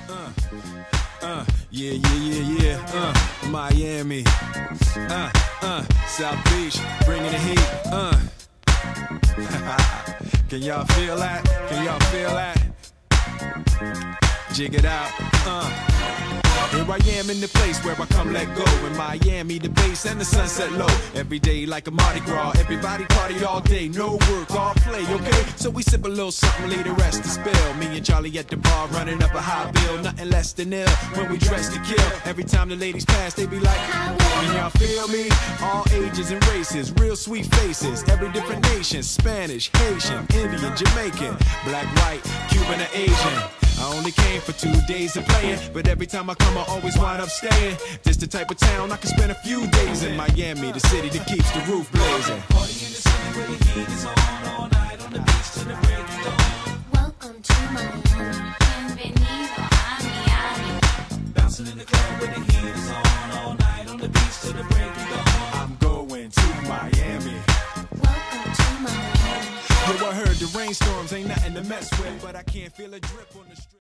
Yeah. Miami. South Beach, bringing the heat. Can y'all feel that? Can y'all feel that? Jig it out. Here I am in the place where I come let go. In Miami, the bass and the sunset low. Every day like a Mardi Gras. Everybody party all day. No work, all play, okay? So we sip a little something, leave the rest to spill. Me and Charlie at the bar running up a high bill. Nothing less than ill when we dress to kill. Every time the ladies pass, they be like, can y'all feel me? All ages and races, real sweet faces. Every different nation, Spanish, Haitian, Indian, Jamaican, black, white, Cuban, or Asian. I only came for 2 days of playing, but every time I come I always wind up staying. This the type of town I can spend a few days in. Miami, the city that keeps the roof blazing. Party in the city where the heat is on all night on the beach till the break of dawn. Welcome to Miami. Bienvenido a Miami. Bouncing in the club where the heat is on all night on the beach till the break of dawn. I'm going to Miami. Welcome to Miami. Yo, I heard the rainstorms ain't nothing to mess with, but I can't feel a drip on the street.